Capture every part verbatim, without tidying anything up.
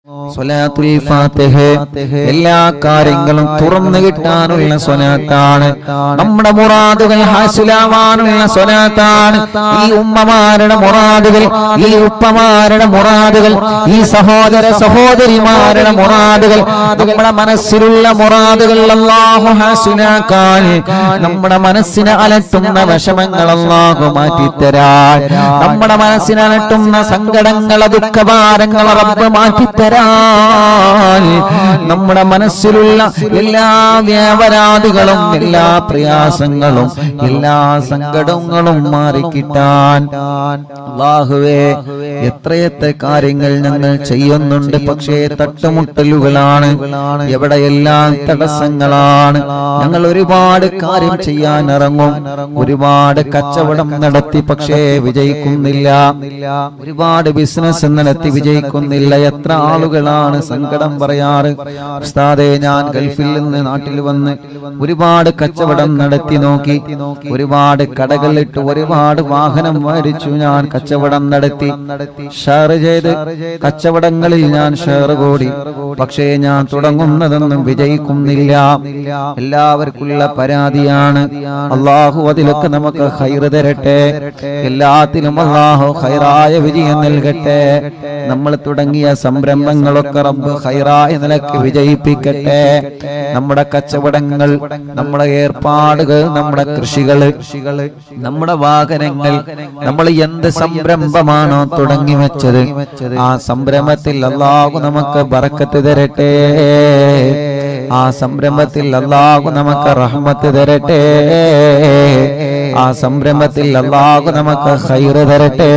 സ്വലാത്തുൽ ഫാത്തിഹ എല്ലാ കാര്യങ്ങളും തുറന്നു കിട്ടാനുള്ള സ്വലാത്താണ്. നമ്മുടെ മുറാദുകൾ ഹാസിലാവാനുള്ള സ്വലാത്താണ്. ഈ ഉമ്മമാരുടെ മുറാദുകൾ, ഈ ഉപ്പമാരുടെ മുറാദുകൾ, ഈ സഹോദര സഹോദരിമാരുടെ മുറാദുകൾ, നമ്മുടെ മനസ്സിലുള്ള മുറാദുകൾ അല്ലാഹു ഹാസിലാക്കാൻ, നമ്മുടെ മനസ്സിനെ അലട്ടുന്ന വിഷമങ്ങൾ അല്ലാഹു മാറ്റിത്തരാൻ, നമ്മുടെ മനസ്സിനെ അലട്ടുന്ന സങ്കടങ്ങൾ ദുഃഖഭാരങ്ങൾ റബ്ബ് മാറ്റിത്തരാൻ, നമ്മുടെ മനസ്സിലുള്ള എല്ലാ വ്യാപരാധികളും എല്ലാ പ്രയാസങ്ങളും എല്ലാ സങ്കടങ്ങളും മാറിക്കിട്ടാൻ. അല്ലാഹുവേ, എത്രയെത്ര കാര്യങ്ങൾ ഞങ്ങൾ ചെയ്യുന്നുണ്ട്, പക്ഷേ തട്ടുമുട്ടലുകളാണ്, എവിടെയെല്ലാം തടസ്സങ്ങളാണ്. ഞങ്ങൾ ഒരുപാട് കാര്യം ചെയ്യാൻ ഇറങ്ങും, ഒരുപാട് കച്ചവടം നടത്തി പക്ഷേ വിജയിക്കുന്നില്ല, ഒരുപാട് ബിസിനസ് നടത്തി വിജയിക്കുന്നില്ല. എത്ര ആളുകളാണ് സങ്കടം പറയാറ്, ഉസ്താദേ ഞാൻ ഗൾഫിൽ നിന്ന് നാട്ടിൽ വന്ന് ഒരുപാട് കച്ചവടം നടത്തി നോക്കി, ഒരുപാട് കടകളിട്ട് ഒരുപാട് വാഹനം മേടിച്ചു, ഞാൻ കച്ചവടം നടത്തി, ഷെയർ ചെയ്ത് കച്ചവടങ്ങളിൽ ഞാൻ ഷെയർ കൂടി, പക്ഷേ ഞാൻ തുടങ്ങുന്നതൊന്നും വിജയിക്കുന്നില്ല. എല്ലാവർക്കുള്ള പരാതിയാണ്. അല്ലാഹു അതിലൊക്കെ നമുക്ക് ഖൈർ തരട്ടെ, എല്ലാത്തിലും അല്ലാഹു ഖൈറായ വിജയം നൽകട്ടെ. നമ്മൾ തുടങ്ങിയ സംരംഭങ്ങളൊക്കെ റബ്ബ് ഖൈറായ നിലയ്ക്ക് വിജയിപ്പിക്കട്ടെ. നമ്മുടെ കച്ചവടങ്ങൾ, നമ്മുടെ ഏർപ്പാടുകൾ, നമ്മുടെ കൃഷികൾ, നമ്മുടെ വാഹനങ്ങൾ, നമ്മൾ എന്ത് സംരംഭമാണോ തുടങ്ങി വെച്ചത്, ആ സംരംഭത്തിൽ അല്ലാഹു നമുക്ക് ബറക്കത്ത് തരട്ടെ, ആ സംരംഭത്തിൽ അല്ലാഹു നമുക്ക് റഹ്മത്ത് തരട്ടെ, ആ സംരംഭത്തിൽ അല്ലാഹു നമുക്ക് ഖൈർ തരട്ടെ,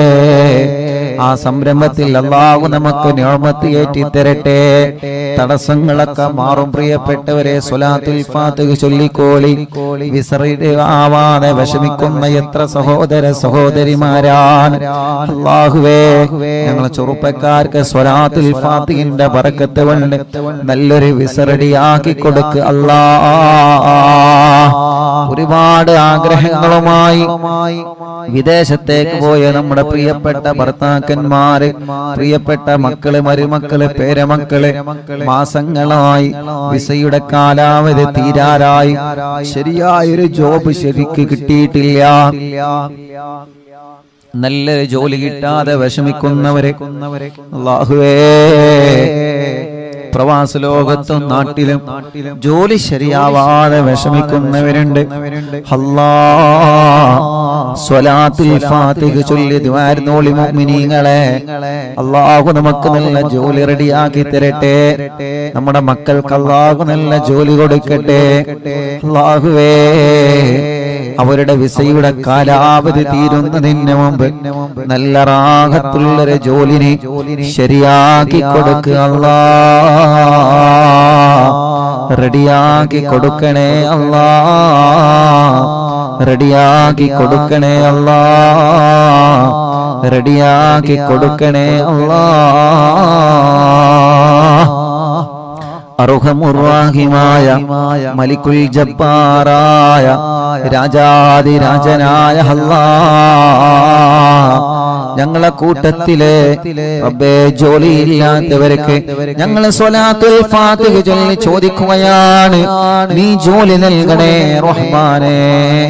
ആ സംരംഭത്തിൽ അല്ലാഹു നമുക്ക് നിഅമത്ത് ഏറ്റി തരട്ടെ. തടസ്സങ്ങളൊക്കെ മാറും. പ്രിയപ്പെട്ടവരെ, സ്വലാത്തുൽ ഫാത്തിഹ ചൊല്ലിക്കോളി. വിസറിയുടെ ആവാതെ വിഷമിക്കുന്ന എത്ര സഹോദര സഹോദരിമാരാണ്. അല്ലാഹുവേ, ഞങ്ങളെ ചെറുപ്പക്കാർക്ക് സ്വലാത്തുൽ ഫാത്തിഹിന്റെ ബറക്കത്ത് കൊണ്ട് നല്ലൊരു വിസറടിയാക്കി കൊടുക്ക് അല്ലാഹ്. ഒരുപാട് ആഗ്രഹങ്ങളുമായി വിദേശത്തേക്ക് പോയ നമ്മുടെ പ്രിയപ്പെട്ട ഭർത്താക്കന്മാര്, പ്രിയപ്പെട്ട മക്കള്, മരുമക്കള്, പേരമക്കള് മാസങ്ങളായി വിസയുടെ കാലാവധി തീരാറായി, ശരിയായൊരു ജോബ് ശരിക്ക് കിട്ടിയിട്ടില്ല, നല്ലൊരു ജോലി കിട്ടാതെ വിഷമിക്കുന്നവരെ അല്ലാഹുവേ, പ്രവാസ ലോകത്തും നാട്ടിലും ജോലി ശരിയാവാതെ വിഷമിക്കുന്നവരുണ്ട്. അല്ലാഹ്, സ്വലാത്തുൽ ഫാത്തിഹ ചൊല്ലി ദുആർന്നോളി മുഅ്മിനീങ്ങളെ. അല്ലാഹു നമുക്ക് നല്ല ജോലി റെഡിയാക്കി തരട്ടെ, നമ്മുടെ മക്കൾക്ക് അല്ലാഹു നല്ല ജോലി കൊടുക്കട്ടെ. അല്ലാഹുവേ, അവരുടെ വിസയുടെ കാലാവധി തീരുന്നതിന് മുമ്പ് നല്ല റാഹത്തുള്ളൊരു ജോലിനെ ശരിയാക്കി കൊടുക്കുക അല്ലാഹ്, റെഡിയാക്കി കൊടുക്കണേ അല്ലാഹ്, റെഡിയാക്കി കൊടുക്കണേ അല്ലാഹ്, റെഡിയാക്കി കൊടുക്കണേ അല്ലാഹ്. അർഹമുർറാഹിമായ മലിക്കുൽ ജബ്ബാറായ രാജാതിരാജനായ അല്ലാഹ്, ഞങ്ങളെ കൂട്ടത്തിലെ റബ്ബേ ജോലിയില്ലാത്തവർക്ക് ഞങ്ങൾ സ്വലാത്തുൽ ഫാത്തിഹ ചൊല്ലി ചോദിക്കുകയാണ്, നീ ജോലി നൽകണേ റഹ്മാനേ.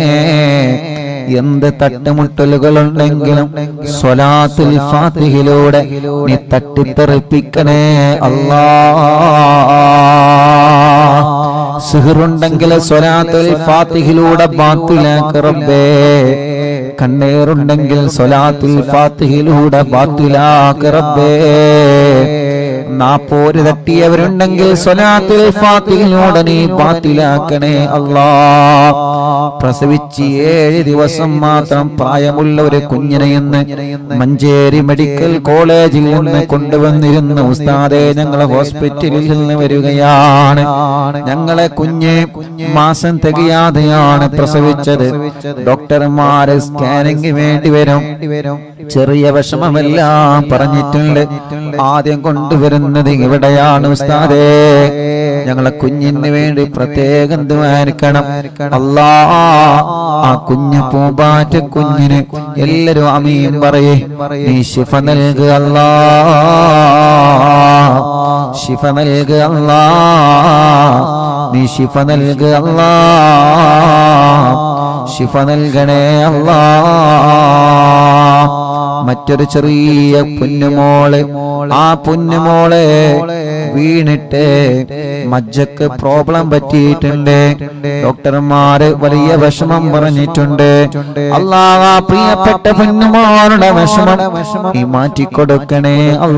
എന്ത് തട്ടുമുട്ടലുകളുണ്ടെങ്കിലും സ്വലാത്തുൽ ഫാത്തിഹയിലൂടെ നീ തട്ടിത്തെറിപ്പിക്കണേ അല്ലാഹ്. സിഹറുണ്ടെങ്കിൽ സ്വലാത്തുൽ ഫാത്തിഹയിലൂടെ ബാത്തിലാക്ക് റബ്ബേ, കണ്ണേറുണ്ടെങ്കിൽ സ്വലാത്തുൽ ഫാത്തിഹയിലൂടെ ബാത്തിലാക്ക് റബ്ബേ, നാപ്പോര് തട്ടിയവരുണ്ടെങ്കിൽ സ്വലാത്തുൽ ഫാത്തിഹയിലൂടെ നീ ബാത്തിലാക്കണേ അല്ലാഹ്. പ്രസവിച്ച് ഏഴ് ദിവസം മാത്രം പ്രായമുള്ള ഒരു കുഞ്ഞിനെ ഇന്ന് മഞ്ചേരി മെഡിക്കൽ കോളേജിൽ നിന്ന് കൊണ്ടുവന്നിരുന്ന ഉസ്താദെ, ഞങ്ങളെ ഹോസ്പിറ്റലിൽ നിന്ന് വരികയാണ്. ഞങ്ങളെ കുഞ്ഞ് മാസം തികയാതെയാണ് പ്രസവിച്ചത്. ഡോക്ടർമാര് സ്കാനിങ് വേണ്ടി വരും, ചെറിയ വിഷമമെല്ലാം പറഞ്ഞിട്ടുണ്ട്. ആദ്യം കൊണ്ടുവരുന്നത് ഇവിടെയാണ് ഉസ്താദേ, ഞങ്ങളെ കുഞ്ഞിന് വേണ്ടി പ്രത്യേകം ദുആരിക്കണം അല്ലാഹ്. ആ കുഞ്ഞു പൂമ്പാറ്റ കുഞ്ഞിന് എല്ലാരും ആമീൻ പറയേ, നീ ശിഫ നൽകുക അല്ലാഹ്. ശിഫ നൽകുക അല്ലാഹ്, നീ ശിഫ നൽകുക അല്ലാഹ്, ശിഫ നൽകണേ അല്ലാഹ്. മറ്റൊരു ചെറിയ പൊന്നുമോള്, ആ പൊന്നുമോളെ വീണിട്ട് മജ്ജക്ക് പ്രോബ്ലം പറ്റിയിട്ടുണ്ട്. ഡോക്ടർമാര് വലിയ വിഷമം പറഞ്ഞിട്ടുണ്ട്. അല്ലാഹ് ആ പ്രിയപ്പെട്ട പൊന്നുമോളുടെ വിഷമം നീ മാറ്റിക്കൊടുക്കണേ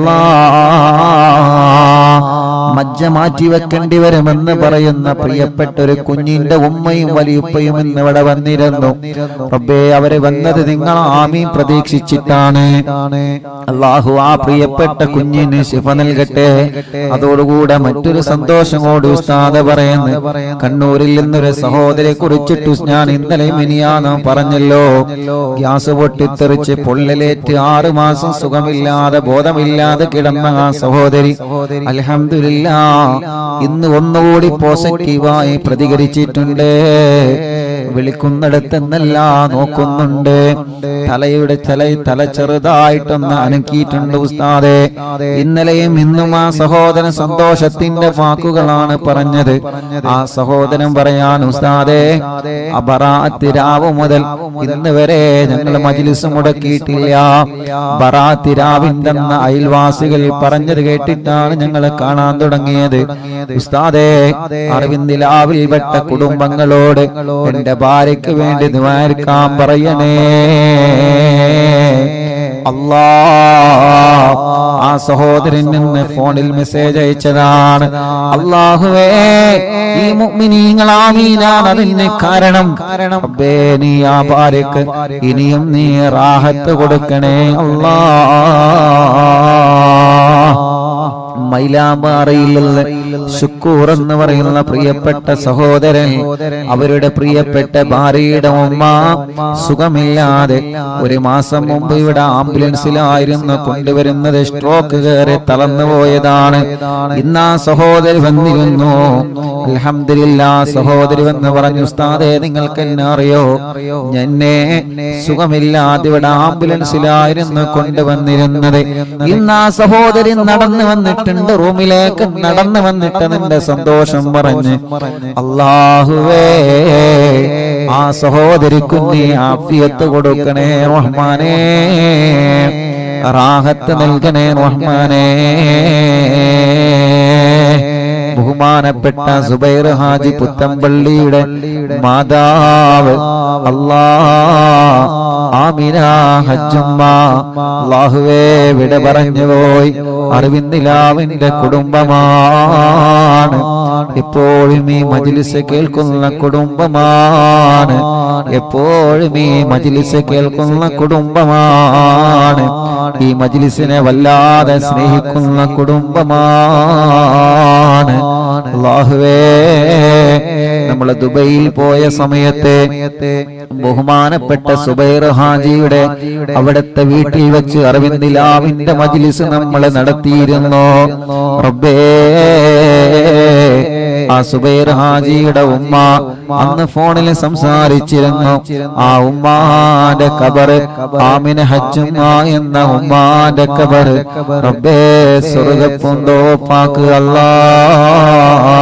അല്ലാഹ്. മജ്ജ മാറ്റി വെക്കേണ്ടി വരുമെന്ന് പറയുന്ന പ്രിയപ്പെട്ട ഒരു കുഞ്ഞിന്റെ ഉമ്മയും വലിയുപ്പയും ഇന്ന് ഇവിടെ വന്നിരുന്നു. റബ്ബേ, അവര് വന്നത് നിങ്ങൾ ആമീൻ പ്രതീക്ഷിച്ചിട്ടാണ്. അല്ലാഹു ആ പ്രിയപ്പെട്ട കുഞ്ഞിന് ശിഫ നൽകട്ടെ. അതോടുകൂടെ മറ്റൊരു സന്തോഷം കൂടി ഉസ്താദ് പറയുന്നു. കണ്ണൂരിൽ നിന്നൊരു സഹോദരിയെ കുറിച്ചിട്ട് ഞാൻ ഇന്നലെ മിനിയാന്ന് പറഞ്ഞല്ലോ. ഗ്യാസ് പൊട്ടിത്തെറിച്ച് പൊള്ളലേറ്റ് ആറ് മാസം സുഖമില്ലാതെ ബോധമില്ലാതെ കിടന്ന ആ സഹോദരി അൽഹംദുലില്ലാഹ് ഇന്ന് ഒന്നുകൂടി പോസിറ്റീവായി പ്രതികരിച്ചിട്ടുണ്ട്. വിളിക്കുന്നിടത്തെന്നല്ല നോക്കുന്നുണ്ട്. തലയുടെ തല തല ചെറുതായിട്ടൊന്ന് അനക്കിയിട്ടുണ്ട് ഉസ്താദേ. ഇന്നലെയും ഇന്നും ആ സഹോദരൻ സന്തോഷത്തിന്റെ വാക്കുകളാണ് പറഞ്ഞത്. ആ സഹോദരൻ പറയാൻ ഉസ്താദേ, ബറാഅത്ത് രാവ് മുതൽ ഇന്ന് വരെ ഞങ്ങൾ മജ്ലിസ് മുടക്കിയിട്ടില്ല. ബറാഅത്ത് രാവിന്റെ അയൽവാസികൾ പറഞ്ഞത് കേട്ടിട്ടാണ് ഞങ്ങൾ കാണാൻ തുടങ്ങിയത്. ഉസ്താദേ, അറിവിന്ദിലാവിൽ പെട്ട കുടുംബങ്ങളോട് എന്റെ ഭാര്യയ്ക്ക് വേണ്ടി ദുആക്കാൻ പറയണേ അല്ലാഹ്. ആ സഹോദരൻ നിന്ന് ഫോണിൽ മെസ്സേജ് അയച്ചതാണ്. അല്ലാഹുവേ, ഈ മുഅ്മിനീങ്ങൾ ആമീനാണ് അതിന് കാരണം. റബ്ബേ, നീ ആ ഭാര്യക്ക് ഇനിയും നീ റാഹത്ത് കൊടുക്കണേ അല്ലാഹ്. മൈലാമാറിയിലുള്ള ശുക്കൂർ എന്ന് പറയുന്ന പ്രിയപ്പെട്ട സഹോദരൻ, അവരുടെ പ്രിയപ്പെട്ട ഭാര്യയുടെ ഉമ്മ സുഖമില്ലാതെ ഒരു മാസം മുമ്പ് ഇവിടെ ആംബുലൻസിലായിരുന്നു കൊണ്ടുവരുന്നത്. സ്ട്രോക്ക് കയറി തളർന്നു പോയതാണ്. ഇന്ന് ആ സഹോദരി വന്നിരുന്നു. അൽഹംദുലില്ലാഹ്, സഹോദരി വന്ന് പറഞ്ഞു, ഉസ്താദേ, നിങ്ങൾക്ക് എന്നെ അറിയോ? എന്നെ സുഖമില്ലാതെ ഇവിടെ ആംബുലൻസിലായിരുന്നു കൊണ്ടുവന്നിരുന്നത്. ഇന്ന് ആ സഹോദരി നടന്നു വന്നിട്ടുണ്ട്, റൂമിലേക്ക് നടന്നു വന്നിട്ട് നിന്റെ സന്തോഷം പറഞ്ഞ്. അല്ലാഹുവേ, ആ സഹോദരിക്ക് നീ ആഫിയത്ത് കൊടുക്കണേ റഹ്മാനേ, റാഹത്ത് നൽകണേ റഹ്മാനേ. ബഹുമാനപ്പെട്ട സുബൈർ ഹാജി പുത്തമ്പള്ളിയുടെ മാതാവ് അല്ലാഹ് ആമിന ഹജ്ജുമ്മ അല്ലാഹുവേ വിട പറഞ്ഞു പോയി. അറിവിന്ദിലാവിന്റെ കുടുംബമാണ്. എപ്പോഴും ഈ മജ്ലിസ് കേൾക്കുന്ന കുടുംബമാണ്. എപ്പോഴും ഈ മജ്ലിസ് കേൾക്കുന്ന കുടുംബമാണ്. ഈ മജ്ലിസിനെ വല്ലാതെ സ്നേഹിക്കുന്ന കുടുംബമാണ്. അല്ലാഹുവേ, നമ്മൾ ദുബൈയിൽ പോയ സമയത്ത് ബഹുമാനപ്പെട്ട സുബൈർ ഹാജിയുടെ അവിടുത്തെ വീട്ടിൽ വെച്ച് അറിവിന്ദിലാവിന്റെ മജ്ലിസ് നമ്മൾ നടത്തിയിരുന്നു. റബ്ബേ, ആ സുബൈർ ഹാജിയുടെ ഉമ്മ അന്ന് ഫോണിൽ സംസാരിച്ചിരുന്നു. ആ ഉമ്മാന്റെ ഖബർ, ആമിന ഹജ്ജുമ്മ എന്ന ഉമ്മാന്റെ ഖബർ റബ്ബേ സ്വർഗ്ഗപ്പൂന്തോപ്പാക്ക് അല്ലാഹ്,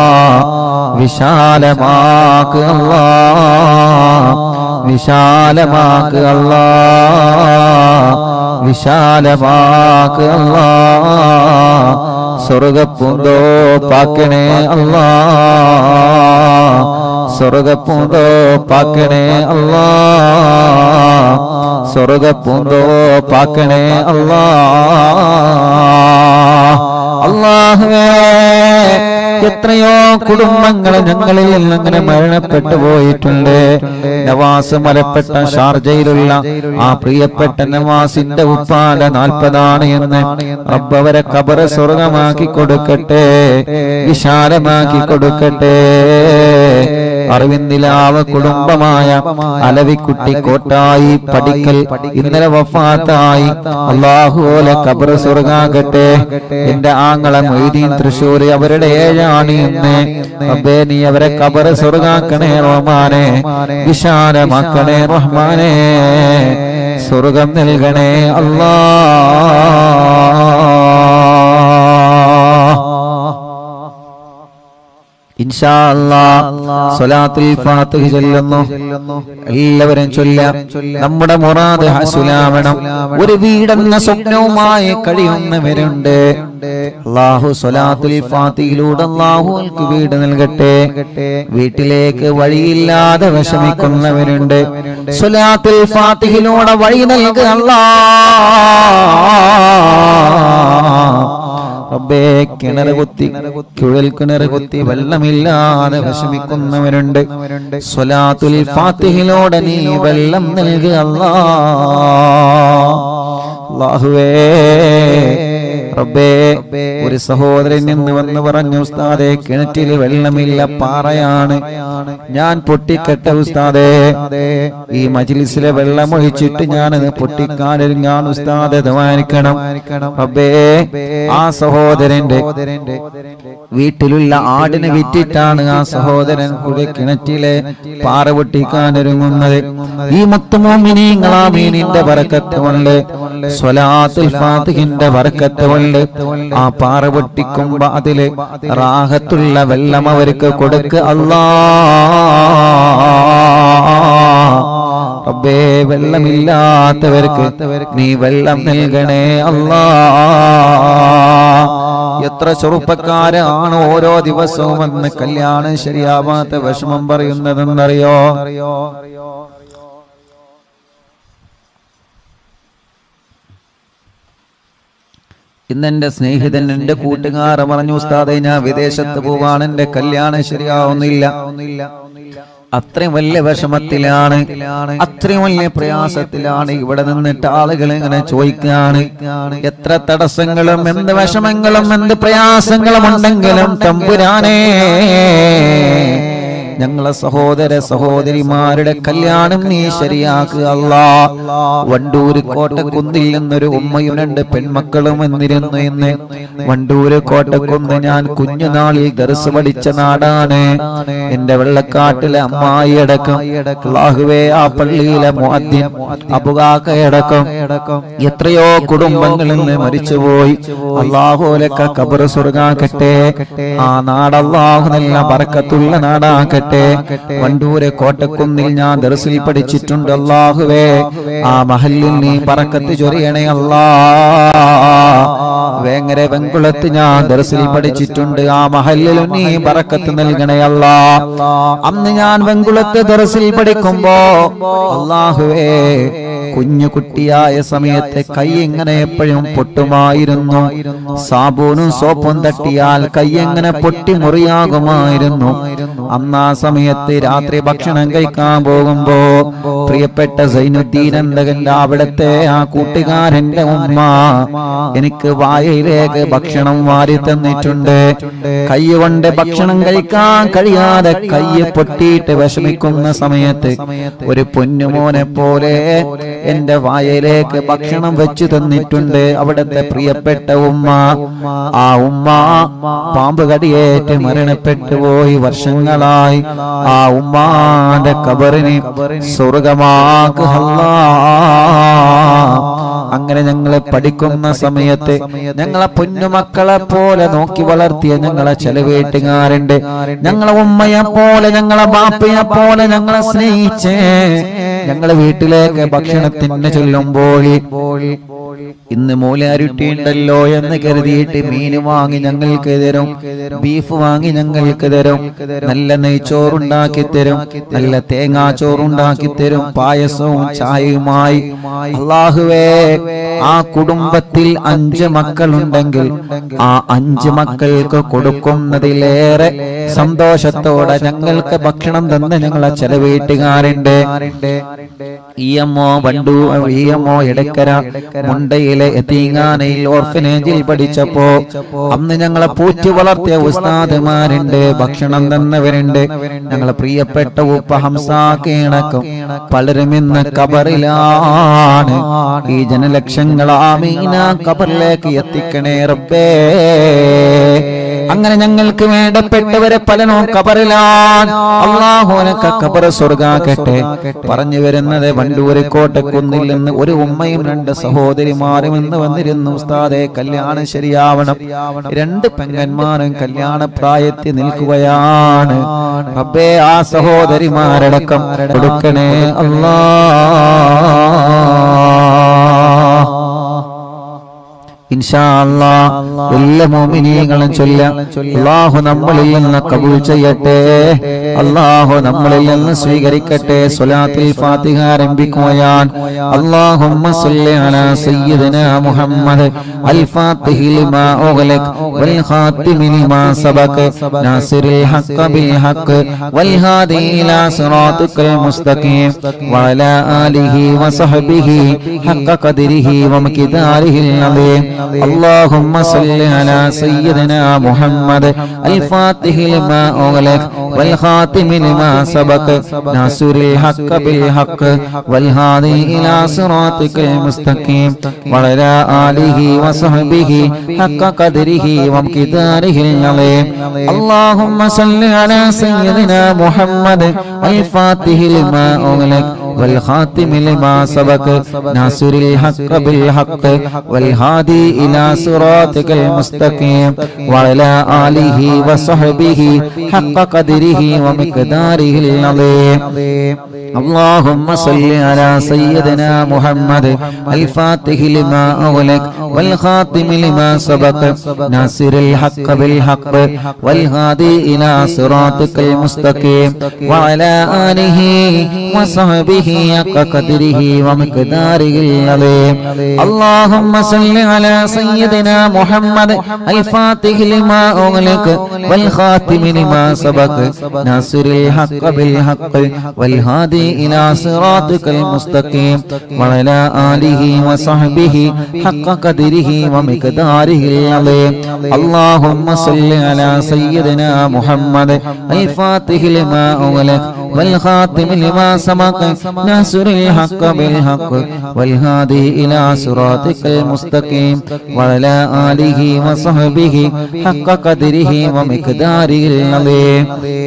വിശാലമാക്ക് അല്ലാഹ്, വിശാലമാക്ക് അല്ലാഹ്, വിശാലമാക്ക് അല്ലാഹ്. സ്വർഗ്ഗപ്പൂന്തോപ്പാക്കണേ അല്ലാഹ്, സ്വർഗ്ഗപ്പൂന്തോപ്പാക്കണേ അല്ലാഹ്, സ്വർഗ്ഗപ്പൂന്തോപ്പാക്കണേ അല്ലാഹ്. അല്ലാഹുവേ, എത്രയോ കുടുംബങ്ങൾ ഞങ്ങളിൽ അങ്ങനെ മരണപ്പെട്ടു പോയിട്ടുണ്ട്. നവാസ് മലപ്പെട്ട ഷാർജയിലുള്ള ആ പ്രിയപ്പെട്ട നവാസിന്റെ ഉപ്പാന്റെ നാൽപ്പതാണ് എന്ന് റബ്ബ് അവരെ ഖബർ സ്വർഗമാക്കി കൊടുക്കട്ടെ, വിശാലമാക്കി കൊടുക്കട്ടെ. അറിവിന്ദിലാവ് കുടുംബമായ അലവിക്കുട്ടി കോട്ടായി പടിക്കൽ ഇന്നലെ വഫാത്തായി. അല്ലാഹുവേ, ഖബർ സ്വർഗാകട്ടെ. എന്റെ ആങ്ങള മൊയ്തീൻ തൃശ്ശൂർ അവരുടെ ഏഴാണ് ഇന്ന്. റബ്ബേ, നീ അവരെ ഖബർ സ്വർഗാക്കണേ റഹ്മാനേ, വിശാലമാക്കണേ റഹ്മാനേ, സ്വർഗം നൽകണേ അല്ലാഹ്. ഇൻഷാ അല്ലാഹ് സ്വലാത്തുൽ ഫാത്തിഹ ചൊല്ലുന്നു. എല്ലാവരും ചൊല്ലാം. നമ്മുടെ മുറാദ് ഹസുലാവണം. ഒരു വീടെന്ന സ്വപ്നവുമായി കഴിയുന്നവരുണ്ട്. അല്ലാഹു സ്വലാത്തുൽ ഫാത്തിഹയിലൂടെ അല്ലാഹുവിற்கு വീട് നൽകട്ടെ. വീട്ടിലേക്ക് വഴിയില്ലാതെ വിഷമിക്കുന്നവരുണ്ട്. സ്വലാത്തുൽ ഫാത്തിഹയിലൂടെ വഴി നൽകുക അല്ലാഹ്. റബ്ബേ, കിണർ കുത്തി കുഴൽ കിണർ കുത്തി വെള്ളമില്ലാതെ വിഷമിക്കുന്നവരുണ്ട്. സ്വലാത്തുൽ ഫാത്തിഹയിലൂടെ നീ വെള്ളം നൽകുക അല്ലാഹ്. അല്ലാഹുവേ റബ്ബേ, ഒരു സഹോദരൻ നിന്ന് വന്ന് പറഞ്ഞു, ഉസ്താദേ കിണറ്റിൽ വെള്ളമില്ല, പാറയാണ്, ഞാൻ പൊട്ടിക്കട്ടെ ഉസ്താദേ, ഈ മജ്ലിസിലെ വെള്ളം ഒഴിച്ചിട്ട് ഞാനത് പൊട്ടിക്കാനൊരുങ്ങാൻ ഉസ്താദേ ദുആനിക്കണം. റബ്ബേ, ആ സഹോദരന്റെ വീട്ടിലുള്ള ആടിനെ വിറ്റിട്ടാണ് ആ സഹോദരൻ കൂടെ കിണറ്റിലെ പാറ പൊട്ടിക്കാനൊരുങ്ങുന്നത്. ഈ മുത്തുമോമിനീങ്ങളാമീനിന്റെ ബറക്കത്ത് കൊണ്ട്, സ്വലാത്തുൽ ഫാത്തിഹിന്റെ ബറക്കത്ത് കൊണ്ട് ആ പാറ പൊട്ടിക്കുമ്പോ അതില് റാഹത്തുള്ള വെള്ളം അവർക്ക് കൊടുക്കുക അല്ലാഹ്. റബ്ബേ, വെള്ളമില്ലാത്തവർക്ക് നീ വെള്ളം നൽകണേ അല്ലാഹ്. എത്ര ചെറുപ്പക്കാരാണ് ഓരോ ദിവസവും വന്ന് കല്യാണം ശരിയാവാത്ത വിഷമം പറയുന്നതെന്നറിയോ? ഇന്നെന്റെ സ്നേഹിതൻ, എന്റെ കൂട്ടുകാരൻ പറഞ്ഞു, ഉസ്താദേ ഞാൻ വിദേശത്ത് പോവാണ്, എന്റെ കല്യാണം ശരിയാവുന്നില്ല. അത്രയും വലിയ വിഷമത്തിലാണ്, അത്രയും വലിയ പ്രയാസത്തിലാണ്. ഇവിടെ നിന്നിട്ട് ആളുകൾ ഇങ്ങനെ ചോദിക്കാണ്, എത്ര തടസ്സങ്ങളും എന്ത് വിഷമങ്ങളും എന്ത് പ്രയാസങ്ങളും ഉണ്ടെങ്കിലും തമ്പുരാനേ, ഞങ്ങളെ സഹോദര സഹോദരിമാരുടെ കല്യാണം നീ ശരിയാക്കുക അല്ലാഹ്. വണ്ടൂര് കോട്ടക്കുന്നിൽ നിന്നൊരു ഉമ്മയും രണ്ട് പെൺമക്കളും വന്നിരുന്നു. ഇന്ന് വണ്ടൂര് കോട്ടക്കുന്ന് ഞാൻ കുഞ്ഞുനാളിൽ ദർസ് പഠിച്ച നാടാണ്. എന്റെ വെള്ളക്കാട്ടിലെ അമ്മായി അടക്കം, അല്ലാഹുവേ ആ പള്ളിയിലെ മുഅദ്ദിൻ അബുകാക്കയടക്കം എത്രയോ കുടുംബങ്ങളിൽ നിന്ന് മരിച്ചുപോയി. അല്ലാഹുലക്ക ഖബർ സ്വർഗ്ഗാക്കട്ടെ. ആ നാട് അല്ലാഹു നല്ല ബറക്കത്തുള്ള നാടാക്കട്ടെ. വണ്ടൂരെ കോട്ടക്കുന്നിൽ ഞാൻ ദർസിൽ പഠിച്ചിട്ടുണ്ട്. അല്ലാഹുവേ, ആ മഹല്ലിൽ നീ ബറക്കത്ത് ചൊരിയണേ അല്ലാഹ്. വേങ്ങര വെങ്കുളത്ത് ഞാൻ ദർസിൽ പഠിച്ചിട്ടുണ്ട്. ആ മഹല്ലിൽ നീ ബറക്കത്ത് നൽകണേ അല്ലാഹ്. അന്ന് ഞാൻ വെങ്കുളത്ത് ദർസിൽ പഠിക്കുമ്പോ അല്ലാഹുവേ, കുഞ്ഞു കുട്ടിയായ സമയത്ത് കൈ എങ്ങനെ എപ്പോഴും പൊട്ടുമായിരുന്നു. സാബൂനും സോപ്പും തട്ടിയാൽ കൈ എങ്ങനെ പൊട്ടി മുറിയാകുമായിരുന്നു. അന്ന് ആ സമയത്ത് രാത്രി ഭക്ഷണം കഴിക്കാൻ പോകുമ്പോ പ്രിയപ്പെട്ട സൈനുദ്ദീൻ എന്തകന്റെ അവിടത്തെ ആ കൂട്ടുകാരന്റെ ഉമ്മ എനിക്ക് വായയിലേക്ക് ഭക്ഷണം വാരി തന്നിട്ടുണ്ട്. കൈ കൊണ്ട് ഭക്ഷണം കഴിക്കാൻ കഴിയാതെ കൈ പൊട്ടിയിട്ട് വിഷമിക്കുന്ന സമയത്ത് ഒരു പൊന്നുമോനെ പോലെ എന്റെ വായയിലേക്ക് ഭക്ഷണം വെച്ചു തന്നിട്ടുണ്ട് അവിടത്തെ പ്രിയപ്പെട്ട ഉമ്മ. ആ ഉമ്മ പാമ്പ് കടിയേറ്റ് മരണപ്പെട്ടു പോയി വർഷങ്ങളായി. ആ ഉമ്മാന്റെ ഖബറിനെ സ്വർഗമാക്കുക അല്ലാഹ്. അങ്ങനെ ഞങ്ങളെ പഠിക്കുന്ന സമയത്ത് ഞങ്ങളെ പൊന്നുമക്കളെ പോലെ നോക്കി വളർത്തിയ ഞങ്ങളെ ചില വീട്ടുകാരുണ്ട്. ഞങ്ങളെ ഉമ്മയെ പോലെ ഞങ്ങളെ ബാപ്പയെ പോലെ ഞങ്ങളെ സ്നേഹിച്ചേ ഞങ്ങളെ വീട്ടിലേക്ക് ഭക്ഷണത്തിന് ചൊല്ലുമ്പോൾ ഇന്ന് മൂലാരുട്ടി ഉണ്ടല്ലോ എന്ന് കരുതിയിട്ട് മീന് വാങ്ങി ഞങ്ങൾക്ക് തരും, ബീഫ് വാങ്ങി ഞങ്ങൾക്ക് തരും, നല്ല നെയ്ച്ചോറുണ്ടാക്കി തരും, നല്ല തേങ്ങാച്ചോറുണ്ടാക്കി തരും, പായസവും ചായയുമായി. അല്ലാഹുവേ, ആ കുടുംബത്തിൽ അഞ്ച് മക്കളുണ്ടെങ്കിൽ ആ അഞ്ച് മക്കൾക്ക് കൊടുക്കുന്നതിലേറെ സന്തോഷത്തോടെ ഞങ്ങൾക്ക് ഭക്ഷണം തന്ന് ഞങ്ങളെ ചില വീട്ടുകാരുണ്ട്. ഇ എം ഒ വണ്ടൂ, ഇ എം ഒ എടക്കര മുണ്ടയിലെ എത്തീങ്ങാനയിൽ ഓർഫനേജിൽ പഠിച്ചപ്പോ അന്ന് ഞങ്ങളെ പൂറ്റി വളർത്തിയ ഉസ്താദുമാരുണ്ട്, ഭക്ഷണം തന്നവരുണ്ട്. ഞങ്ങളെ പ്രിയപ്പെട്ട ഉപ്പ ഹംസാക്കണക്കും പലരും ഇന്ന് ഖബറിലാണ്. ഈ ജനലക്ഷങ്ങൾ ആമീന ഖബറിലേക്ക് എത്തിക്കണേ റബ്ബേ. അങ്ങനെ ഞങ്ങൾക്ക് വേണ്ടപ്പെട്ടവരെ പലനോ ഖബറിലാണ്. അല്ലാഹു അനക്ക് ഖബർ സ്വർഗ്ഗാക്കട്ടെ. പറഞ്ഞു വരുന്നത് വണ്ടൂർ കോട്ടക്കുന്നിൽ നിന്ന് ഒരു ഉമ്മയും രണ്ട് സഹോദരിമാരും ഇന്ന് വന്നിരുന്നു. ഉസ്താദേ, കല്യാണം ശരിയാവണം. രണ്ട് പെങ്ങന്മാരും കല്യാണ പ്രായത്തിൽ നിൽക്കുകയാണ്. റബ്ബേ, ആ സഹോദരിമാരടക്കം കൊടുക്കണേ അല്ലാ. ഇൻഷാ അല്ലാഹ് എല്ലാ മുഅ്മിനീങ്ങളും ചൊല്ലാം. അല്ലാഹു നമ്മളിൽ നിന്ന് കബൂൽ ചെയ്യട്ടെ. അല്ലാഹു നമ്മളിൽ നിന്ന് സ്വീകരിക്കട്ടെ. സ്വലാത്തുൽ ഫാത്തിഹ ആരംഭിക്കുകയാണ്. അല്ലാഹുമ്മ സ്വല്ലി അലാ സയ്യിദിനാ മുഹമ്മദ് അൽ ഫാത്തിഹി ലിമാ ഉഗ്ലഖ് വൽ ഖാതിമി ലിമാ സബഖ നാസിറിൽ ഹഖ് ബിൽ ഹഖ് വൽ ഹാദി ഇലാ സിറാത്തിക്കൽ മുസ്തഖീം വഅലാ ആലിഹി വസഹ്ബിഹി ഹഖ ഖദ്രിഹി വമിഖ്ദാരിഹിൽ അദീം. اللهم صل على سيدنا محمد الفاتح لما أغلق والخاتم لما سبق ناصر الحق بالحق والهادي إلى صراطك المستقيم وعلى آله وصحبه حق قدره ومقداره العظيم. اللهم صل على سيدنا محمد الفاتح لما أغلق والخاتم لما سبق ناصر الحق بالحق والهادي إلى صراطك المستقيم وعلى آله وصحبه حق قدره ومقداره العظيم. اللهم صل على سيدنا محمد الفاتح لما أغلق والخاتم لما سبق ناصر الحق بالحق والهادي إلى صراطك المستقيم وعلى آله وصحبه حق قدره ومقداره العظيم. اللهم صل على سيدنا محمد الفاتح لما أغلق والخاتم لما سبق ناصر الحق بالحق والهادي إلى صراطك المستقيم وعلى آله وصحبه حق قدره ومقداره العظيم. اللهم صل على سيدنا محمد الفاتح لما أغلق والخاتم لما سبق ناصر الحق بالحق والهادي إلى صراطك المستقيم وعلى آله وصحبه حق قدره ومقداره العظيم.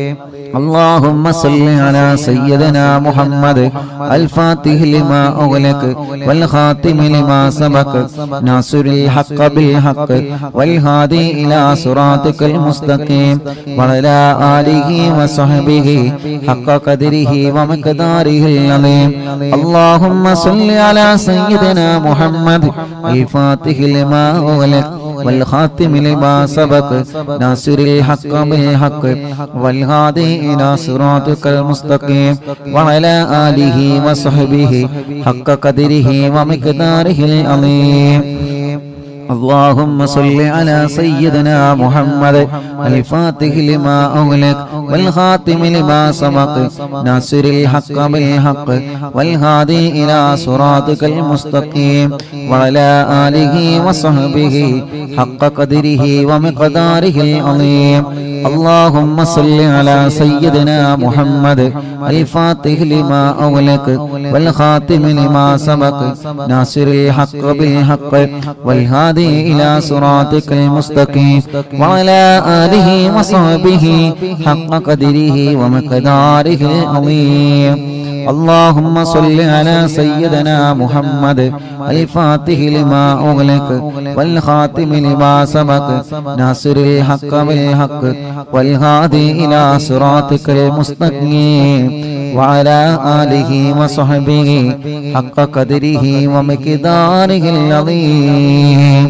اللهم صل على سيدنا محمد الفاتح لما أغلق والخاتم لما سبق ناصر الحق بالحق والهادي إلى صراطك المستقيم وعلى آله وصحبه حق قدره ومقداره العظيم. اللهم صل على سيدنا محمد الفاتح لما أغلق والخاتم لما سبق ناصر الحق بالحق والهادي إلى صراطك المستقيم وعلى آله وصحبه حق قدره ومقداره العظيم. اللهم صل على سيدنا محمد الفاتح لما أغلق والخاتم لما سبق ناصر الحق بالحق والهادي إلى صراطك المستقيم وعلى آله وصحبه حق قدره ومقداره العظيم. اللهم صل على سيدنا محمد الفاتح لما أغلق والخاتم لما سبق ناصر الحق بالحق والهادي إلى صراطك المستقيم وعلى آله وصحبه حق قدره ومقداره العظيم. اللهم صل على سيدنا محمد الفاتح لما أغلق والخاتم لما سبق ناصر الحق بالحق والهادي إلى صراطك المستقيم وعلى آله وصحبه حق قدره ومقداره العظيم.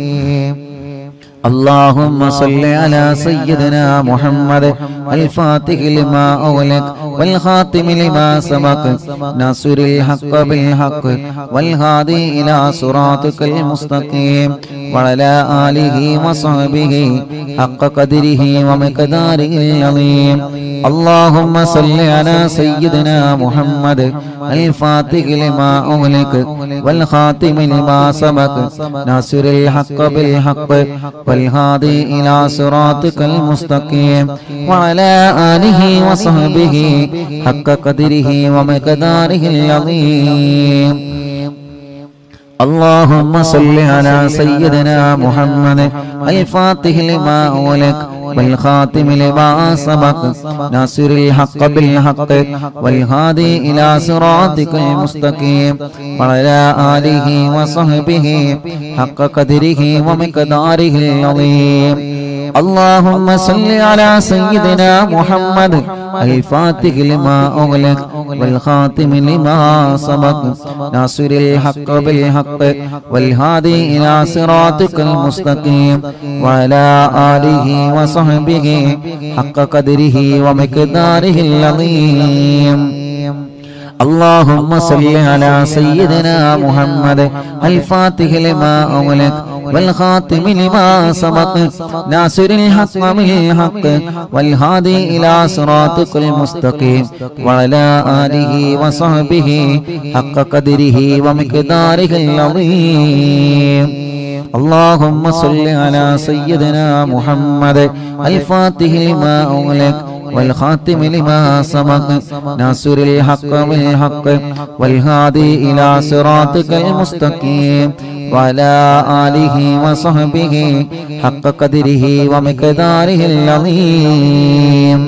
اللهم صل على سيدنا محمد الفاتح لما أغلق والخاتم لما سبق ناصر الحق بالحق والهادي إلى صراطك المستقيم وعلى آله وصحبه حق قدره ومقداره العظيم. اللهم صل على سيدنا محمد الفاتح لما أغلق والخاتم لما سبق ناصر الحق بالحق والهادي إلى صراطك المستقيم وعلى آله وصحبه حق قدره ومقداره العظيم. اللهم صل على سيدنا محمد الفاتح لما أغلق والخاتم لما سبق ناصر الحق بالحق والهادي إلى صراطك المستقيم وعلى آله وصحبه حق قدره ومقداره العظيم. اللهم صل على سيدنا محمد الفاتح لما أغلق والخاتم لما سبق ناصر الحق بالحق والهادي إلى صراطك المستقيم وعلى آله وصحبه حق قدره ومقداره العظيم. اللهم صل على سيدنا محمد الفاتح لما أغلق والخاتم لما سبق ناصر الحق بالحق والهادي إلى صراطك المستقيم وعلى آله وصحبه حق قدره ومقداره العظيم. اللهم صل على سيدنا محمد الفاتح لما أغلق والخاتم لما سبق ناصر الحق بالحق والهادي إلى صراطك المستقيم وعلى آله وصحبه حق قدره ومقداره العظيم.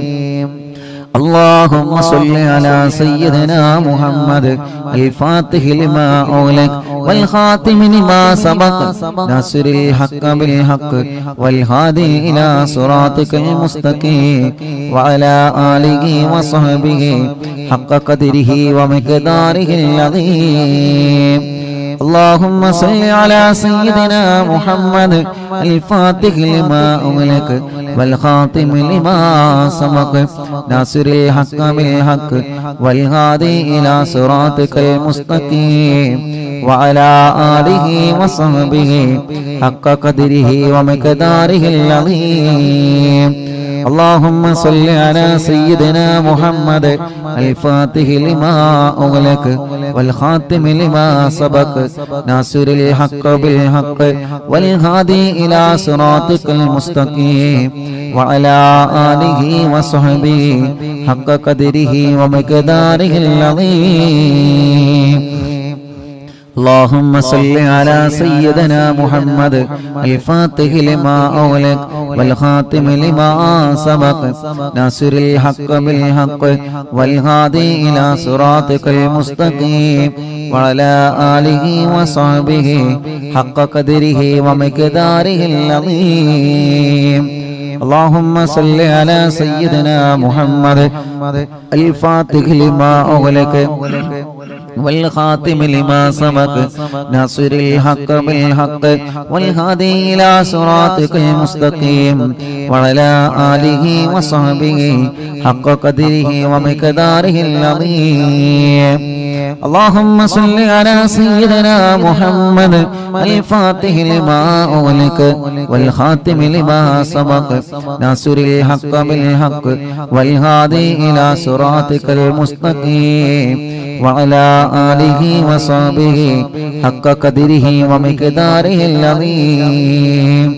اللهم صل على سيدنا محمد الفاتح لما أغلق والخاتم لما سبق ناصر الحق بالحق والهادي إلى صراطك المستقيم وعلى آله وصحبه حق قدره ومقداره العظيم. اللهم صل على سيدنا محمد الفاتح لما أغلق والخاتم لما سبق ناصر الحق بالحق والهادي إلى صراطك المستقيم وعلى آله وصحبه حق قدره ومقداره العظيم. اللهم صل على سيدنا محمد الفاتح لما أغلق والخاتم لما سبق ناصر الحق بالحق والهادي إلى صراطك المستقيم وعلى آله وصحبه حق قدره ومقداره العظيم. اللهم صل على سيدنا محمد الفاتح لما أغلق والخاتم لما سبق ناصر الحق بالحق والهادي إلى صراطك المستقيم وعلى آله وصحبه حق قدره ومقداره العظيم. اللهم صل على سيدنا محمد الفاتح لما أغلق والخاتم لما سبق ناصر الحق بالحق والهادي إلى صراطك المستقيم وعلى آله وصحبه حق قدره ومقداره العظيم. اللهم صل على سيدنا محمد الفاتح لما أغلق والخاتم لما سبق ناصر الحق بالحق والهادي إلى صراطك المستقيم وعلى آله وصحبه حق قدره ومقداره العظيم.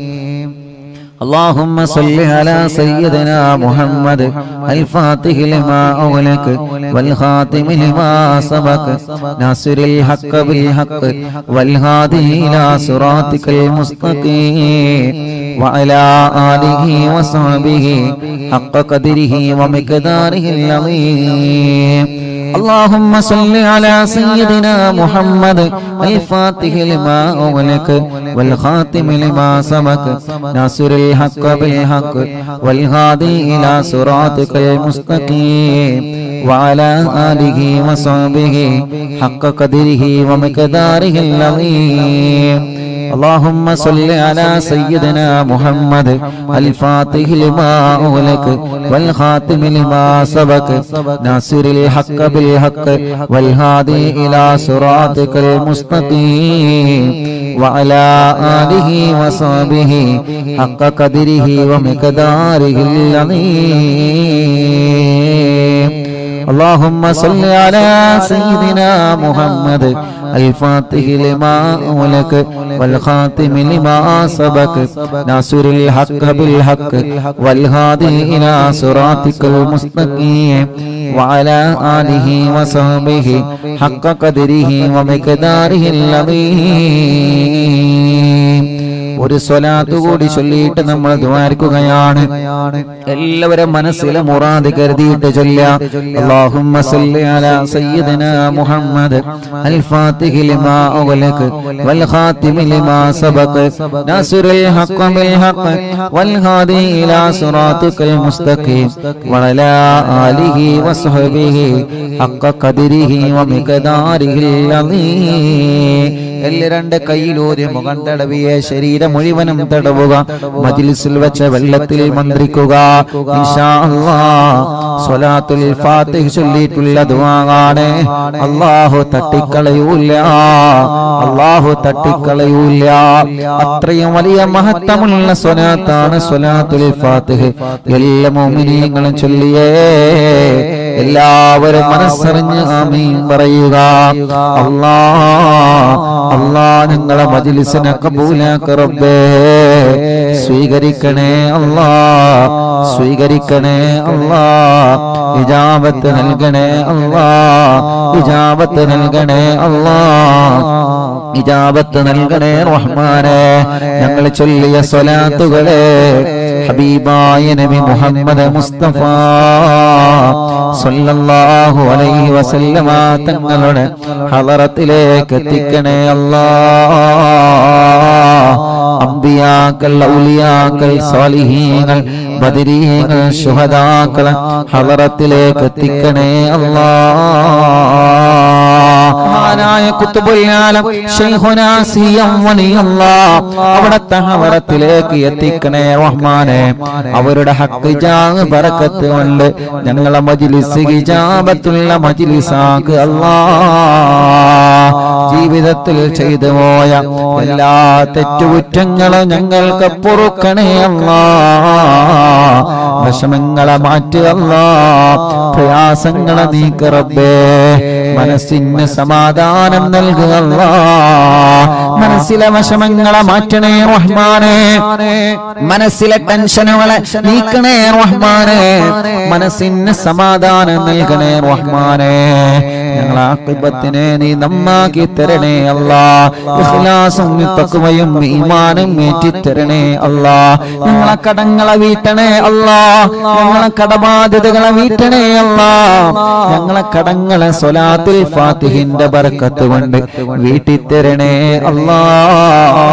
اللهم صل على سيدنا محمد الفاتح لما أغلق والخاتم لما سبق ناصر الحق بالحق والهادي إلى صراطك المستقيم وعلى آله وصحبه حق قدره ومقداره العظيم. اللهم صل على سيدنا محمد الفاتح لما أغلق والخاتم لما سبق ناصر الحق بالحق والهادي إلى صراطك المستقيم وعلى آله وصحبه حق قدره ومقداره العظيم. اللهم صل على سيدنا محمد الفاتح لما أغلق والخاتم لما سبق ناصر الحق بالحق والهادي إلى صراطك المستقيم وعلى آله وصحبه حق قدره ومقداره العظيم. اللهم صل على سيدنا محمد الفاتح لما أغلق والخاتم لما سبق ناصر الحق بالحق والهادي إلى صراطك المستقيم وعلى آله وصحبه حق قدره ومقداره العظيم. ഒരു സ്വലാത്ത് കൂടി ചൊല്ലിയിട്ട് നമ്മൾ ദുആർക്കുകയാണ്. എല്ലാവരും മനസ്സിലെ മുറാദ് കരുതിയിട്ട് ചൊല്ലാം. അല്ലാഹുമ്മ സല്ലി അലാ സയ്യിദിനാ മുഹമ്മദ് അൽ ഫാത്തിഹി ലിമാ ഉഗ്ലഖ വൽ ഖാതിമി ലിമാ സബഖ നാസിറുൽ ഹഖ് ബിൽ ഹഖ് വൽ ഹാദി ഇലാ സിറാത്തിക്കൽ മുസ്തഖീം വഅലാ ആലിഹി വസ്ഹബിഹി ഹഖ ഖദരിഹി വമിഖദാരിഹിൽ അളീം. എല്ലാ രണ്ട് കൈയിലൂരി മുഖം തടവിയെ ശരീരം മുഴുവനും തടവുക. മജ്ലിസിൽ വെച്ച വെള്ളത്തിൽ മന്ത്രിക്കുക. ഇൻഷാ അല്ലാഹ് സ്വലാത്തുൽ ഫാത്തിഹ ചൊല്ലിയിട്ടുള്ള ദുആയാണ്. അല്ലാഹു തട്ടിക്കളയൂല, അല്ലാഹു തട്ടിക്കളയൂല. അത്രയും വലിയ മഹത്വമുള്ള സ്വലാത്താണ് സ്വലാത്തുൽ ഫാത്തിഹ. എല്ലാ മുഅ്മിനീങ്ങളും ചൊല്ലിയേ. എല്ലാവരും മനസ്സറിഞ്ഞ് ആമീൻ പറയുക. അല്ലാഹ് അല്ലാഹ് നിങ്ങളെ മജ്ലിസിനെ കബൂലാക്ക റബ്ബേ. സ്വീകരിക്കണേ അല്ലാഹ്, സ്വീകരിക്കണേ അല്ലാഹ്. ഇജാബത്ത് നൽകണേ അല്ലാഹ്, ഇജാബത്ത് നൽകണേ അല്ലാഹ്, ഇജാബത്ത് നൽകണേ റഹ്മാനേ. ഞങ്ങൾ ചൊല്ലിയ സ്വലാത്തുകളെ ഹബീബായ നബി മുഹമ്മദ് മുസ്തഫ സല്ലല്ലാഹു അലൈഹി വസല്ലമ തങ്ങളുടെ ഹളറത്തിലേക്ക് എത്തിക്കണേ അല്ലാഹ്. അംബിയാക്കൾ, ഔലിയാക്കൾ, സാലിഹീങ്ങൾ, ബദരീങ്ങൾ, ശുഹദാക്കൾ ഹളറത്തിലേക്ക് എത്തിക്കണേ അല്ലാഹ്. മഹാനായ ഖുത്ബുൽ ആലം ശൈഖുനാ സിയം വലിയല്ലാഹ് അവിടത്തെ ഹളറത്തിലേക്ക് എത്തിക്കണേ റഹ്മാനേ. അവരുടെ ഹഖ് ജാഹ് ബറക്കത്ത് കൊണ്ട് ഞങ്ങളെ മജ്ലിസ് ഇജാബത്തുള്ള മജ്ലിസാക്ക് അല്ലാഹ്. ജീവിതത്തിൽ ചെയ്തു പോയ എല്ലാ തെറ്റുകുറ്റങ്ങളും ഞങ്ങൾക്ക് പൊറുക്കണേ അല്ലാഹ്. വിഷമങ്ങളെ മാറ്റുക അല്ലാഹ്, പ്രയാസങ്ങളെ നീക്ക് റബ്ബേ. മനസ്സിന് സമാധാനം നൽകുക അല്ലാഹ്. മനസ്സിലെ വിഷമങ്ങളെ മാറ്റണേ റഹ്മാനേ. മനസ്സിലെ ടെൻഷനുകളെ നീക്കണേ റഹ്മാനേ. മനസ്സിന് സമാധാനം നൽകണേ റഹ്മാനേ. ഞങ്ങളെ ആഖിബത്തിനെ നീ നന്നാക്കി തരണേ അല്ലാഹ്. ഇഖ്ലാസും തഖ്വയും ഈമാനും ഏറ്റിത്തരണേ അല്ലാഹ്. ഞങ്ങളെ കടങ്ങളെ വീട്ടണേ അല്ലാഹ്. ഞങ്ങളെ കടബാധ്യതകളെ വീട്ടണേ അല്ലാഹ്. ഞങ്ങളെ കടങ്ങളെ സ്വലാത്തുൽ ഫാത്തിഹിന്റെ ബർക്കത്ത് കൊണ്ട് വീട്ടിത്തരണേ അല്ലാഹ്.